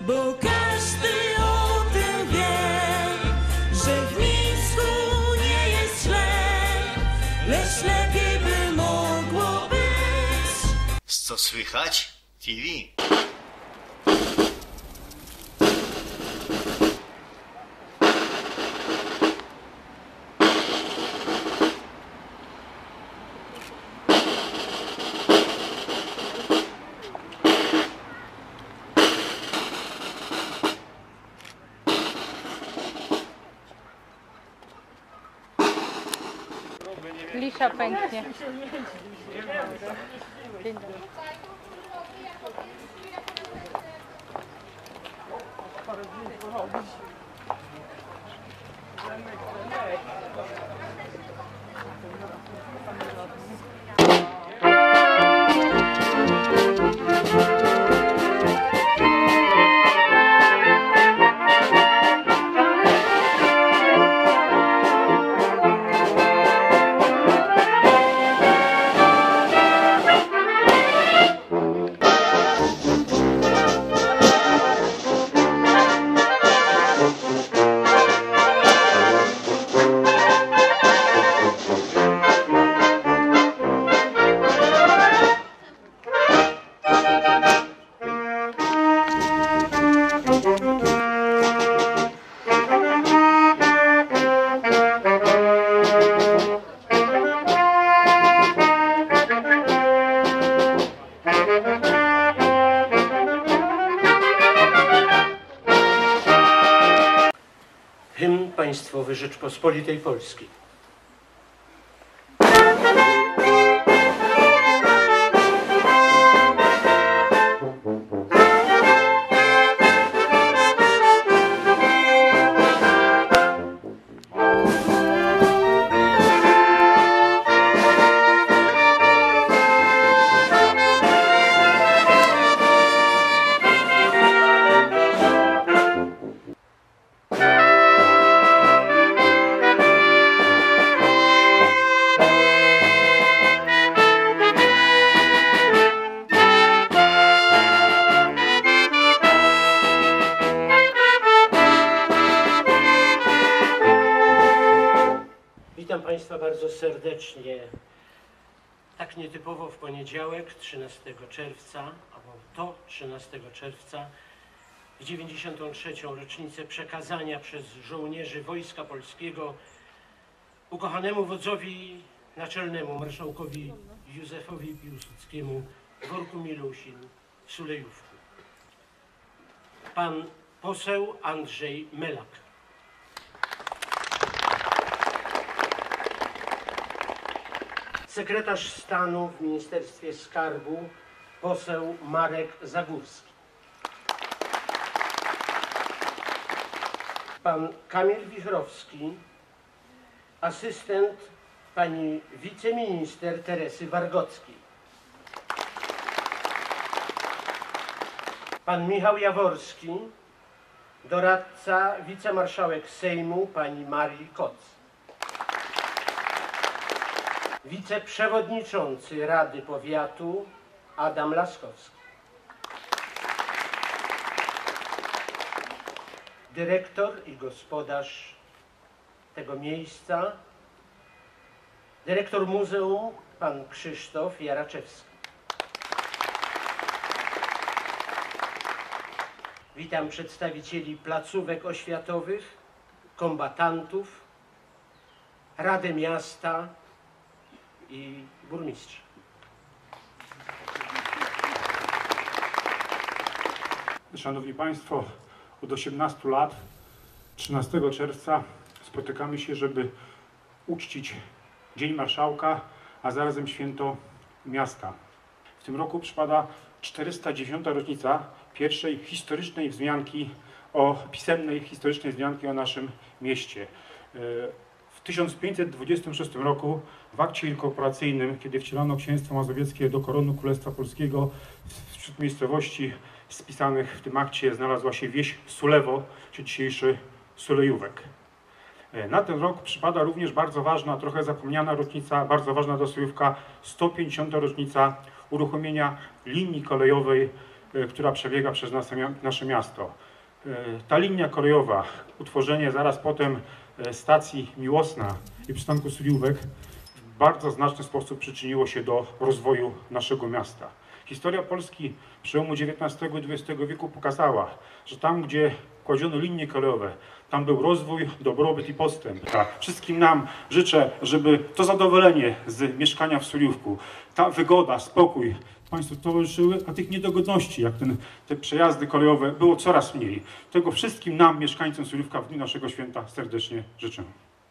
Bo każdy o tym wie, że w Mińsku nie jest źle, lecz lepiej by mogło być. Co słychać? TV. Lisza pęknie. Dzień dobry. Hymn Państwowy Rzeczpospolitej Polskiej. Witam Państwa bardzo serdecznie, tak nietypowo w poniedziałek, 13 czerwca, albo to 13 czerwca, w 93. rocznicę przekazania przez żołnierzy Wojska Polskiego ukochanemu wodzowi naczelnemu, marszałkowi Józefowi Piłsudskiemu, Worku Milusin, w Sulejówku. Pan poseł Andrzej Melak. Sekretarz stanu w Ministerstwie Skarbu, poseł Marek Zagórski. Pan Kamil Wichrowski, asystent pani wiceminister Teresy Wargockiej. Pan Michał Jaworski, doradca wicemarszałek Sejmu pani Marii Koc. Wiceprzewodniczący Rady Powiatu Adam Laskowski. Dyrektor i gospodarz tego miejsca, dyrektor muzeum pan Krzysztof Jaraczewski. Witam przedstawicieli placówek oświatowych, kombatantów, Radę Miasta i burmistrza. Szanowni Państwo, od 18 lat, 13 czerwca spotykamy się, żeby uczcić Dzień Marszałka, a zarazem Święto Miasta. W tym roku przypada 409. rocznica pierwszej historycznej wzmianki pisemnej historycznej wzmianki o naszym mieście. W 1526 roku w akcie inkorporacyjnym, kiedy wcielono Księstwo Mazowieckie do korony Królestwa Polskiego, wśród miejscowości spisanych w tym akcie znalazła się wieś Sulewo, czy dzisiejszy Sulejówek. Na ten rok przypada również bardzo ważna, trochę zapomniana rocznica, bardzo ważna dla Sulejówka, 150. rocznica uruchomienia linii kolejowej która przebiega przez nasze miasto. Ta linia kolejowa, utworzenie zaraz potem stacji Miłosna i przystanku Suliówek w bardzo znaczny sposób przyczyniło się do rozwoju naszego miasta. Historia Polski przełomu XIX i XX wieku pokazała, że tam, gdzie kładziono linie kolejowe, tam był rozwój, dobrobyt i postęp. Wszystkim nam życzę, żeby to zadowolenie z mieszkania w Suliówku, ta wygoda, spokój Państwu towarzyszyły, a tych niedogodności, jak te przejazdy kolejowe, było coraz mniej. Tego wszystkim nam, mieszkańcom Suliówka, w dniu naszego święta serdecznie życzę.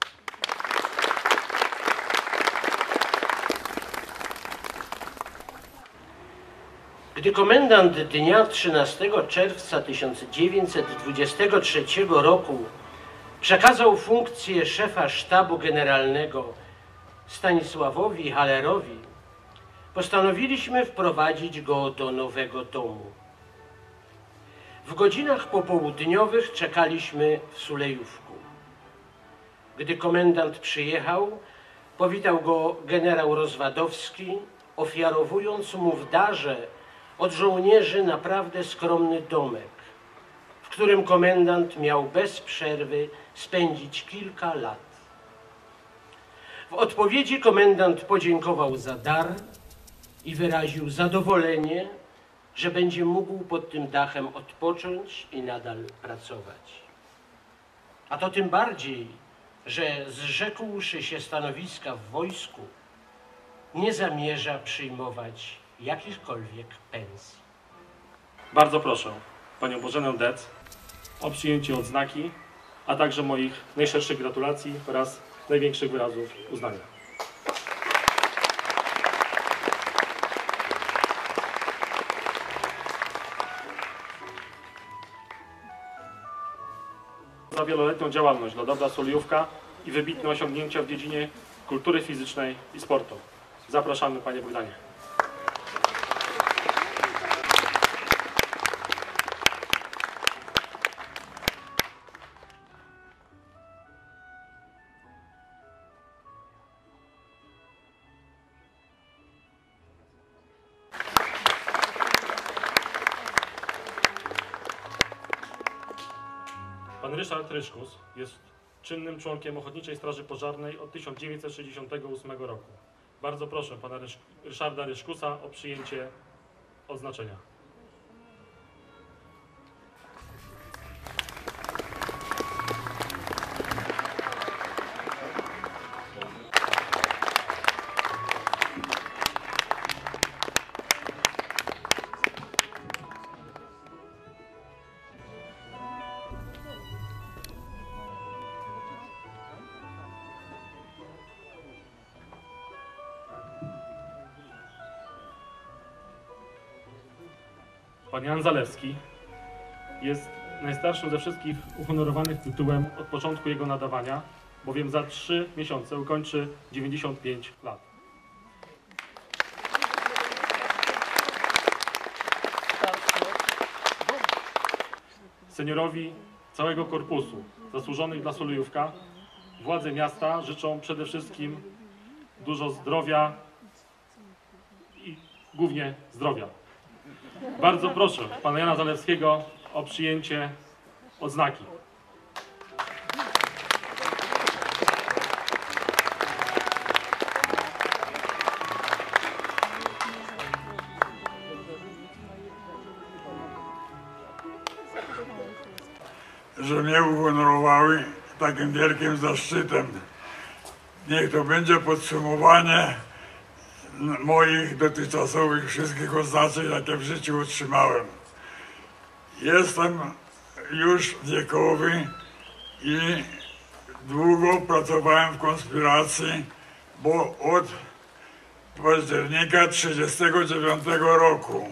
Gdy komendant dnia 13 czerwca 1923 roku przekazał funkcję szefa sztabu generalnego Stanisławowi Hallerowi, postanowiliśmy wprowadzić go do nowego domu. W godzinach popołudniowych czekaliśmy w Sulejówku. Gdy komendant przyjechał, powitał go generał Rozwadowski, ofiarowując mu w darze od żołnierzy naprawdę skromny domek, w którym komendant miał bez przerwy spędzić kilka lat. W odpowiedzi komendant podziękował za dar i wyraził zadowolenie, że będzie mógł pod tym dachem odpocząć i nadal pracować. A to tym bardziej, że zrzekłszy się stanowiska w wojsku, nie zamierza przyjmować jakichkolwiek pensji. Bardzo proszę Panią Bożenę Dec o przyjęcie odznaki, a także moich najszerszych gratulacji oraz największych wyrazów uznania. Za wieloletnią działalność dla dobra Suliówka i wybitne osiągnięcia w dziedzinie kultury fizycznej i sportu. Zapraszamy Panie Bogdanie. Pan Ryszard Ryszkus jest czynnym członkiem Ochotniczej Straży Pożarnej od 1968 roku. Bardzo proszę pana Ryszarda Ryszkusa o przyjęcie odznaczenia. Pan Jan Zalewski jest najstarszym ze wszystkich uhonorowanych tytułem od początku jego nadawania, bowiem za 3 miesiące ukończy 95 lat. Seniorowi całego korpusu zasłużonych dla Sulejówka władze miasta życzą przede wszystkim dużo zdrowia i głównie zdrowia. Bardzo proszę pana Jana Zalewskiego o przyjęcie odznaki. Że mnie uhonorowały takim wielkim zaszczytem. Niech to będzie podsumowanie moich dotychczasowych wszystkich oznaczeń, jakie w życiu otrzymałem. Jestem już wiekowy i długo pracowałem w konspiracji, bo od października 1939 roku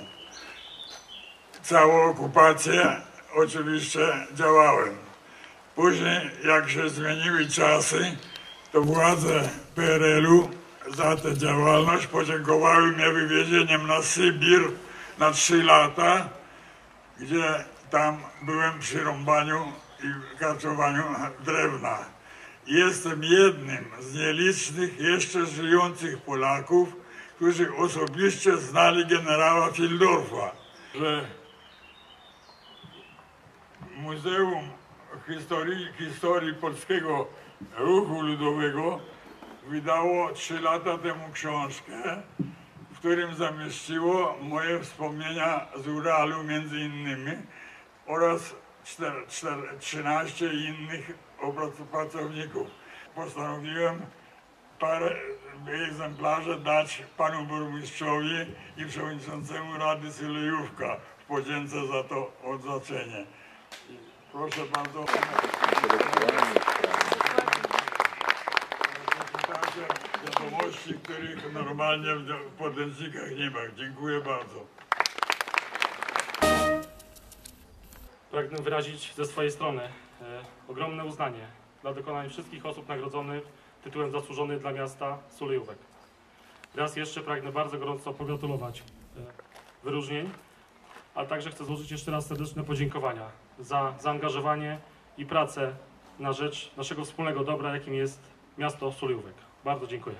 całą okupację oczywiście działałem. Później, jak się zmieniły czasy, to władze PRL-u za tę działalność podziękowały mnie wywiezieniem na Sybir na 3 lata, gdzie tam byłem przy rąbaniu i karczowaniu drewna. Jestem jednym z nielicznych jeszcze żyjących Polaków, którzy osobiście znali generała Fieldorfa. Że Muzeum Historii Polskiego Ruchu Ludowego wydało 3 lata temu książkę, w którym zamieściło moje wspomnienia z Uralu między innymi oraz 13 innych pracowników. Postanowiłem parę egzemplarzy dać panu burmistrzowi i przewodniczącemu Rady Sulejówka w podzięce za to odznaczenie. Proszę bardzo. Wiadomości, których normalnie w podręcznikach nie ma. Dziękuję bardzo. Pragnę wyrazić ze swojej strony ogromne uznanie dla dokonań wszystkich osób nagrodzonych tytułem Zasłużony dla miasta Sulejówek. Raz jeszcze pragnę bardzo gorąco pogratulować wyróżnień, ale także chcę złożyć jeszcze raz serdeczne podziękowania za zaangażowanie i pracę na rzecz naszego wspólnego dobra, jakim jest miasto Sulejówek. Bardzo dziękuję.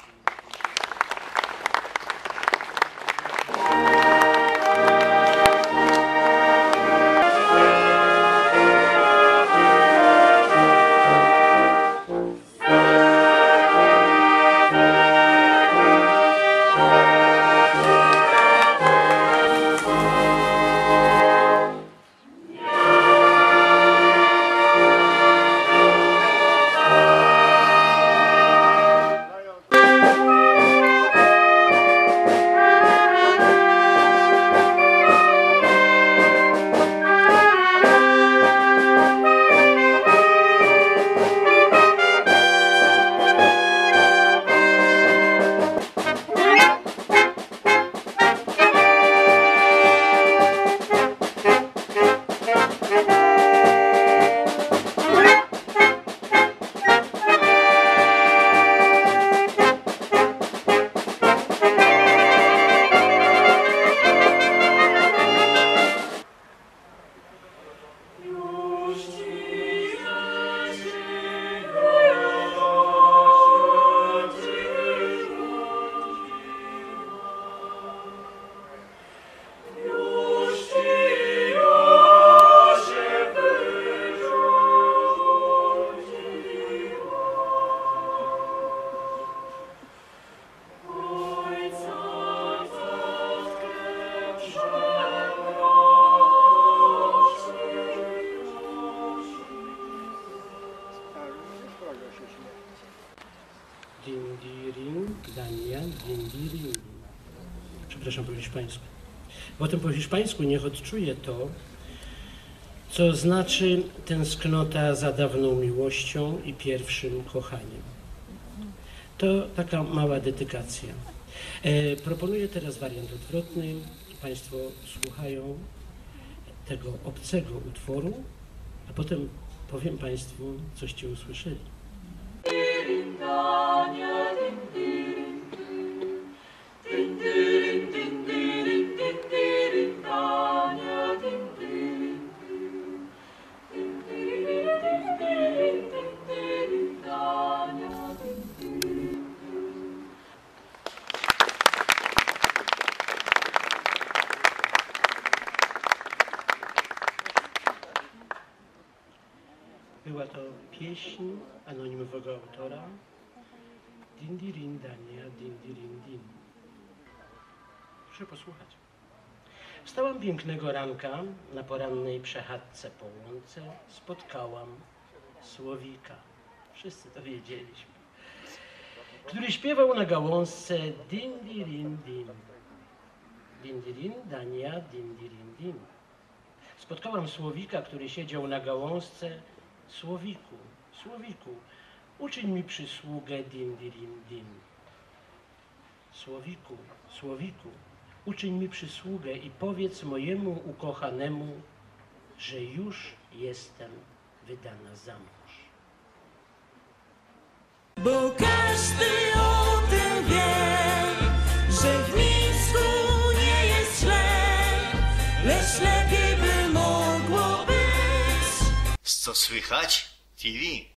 Dindirin, Dania, dindirin. Przepraszam po hiszpańsku. Potem po hiszpańsku niech odczuje to, co znaczy tęsknota za dawną miłością i pierwszym kochaniem. To taka mała dedykacja. Proponuję teraz wariant odwrotny. Państwo słuchają tego obcego utworu, a potem powiem Państwu, coście usłyszeli. Była to pieśń anonimowego autora Dindirin Dania, dindirin din. Proszę posłuchać. Wstałam pięknego ranka, na porannej przechadzce po łące spotkałam słowika. Wszyscy to wiedzieliśmy. Który śpiewał na gałązce dindirin din. Dindirin Dania, dindirin din. Spotkałam słowika, który siedział na gałązce. Słowiku, słowiku, uczyń mi przysługę dindirin din. Słowiku, słowiku, uczyń mi przysługę i powiedz mojemu ukochanemu, że już jestem wydana za mąż. Bo każdy o tym wie, że w Mińsku nie jest źle, lecz lepiej by mogło być. Co słychać? TV.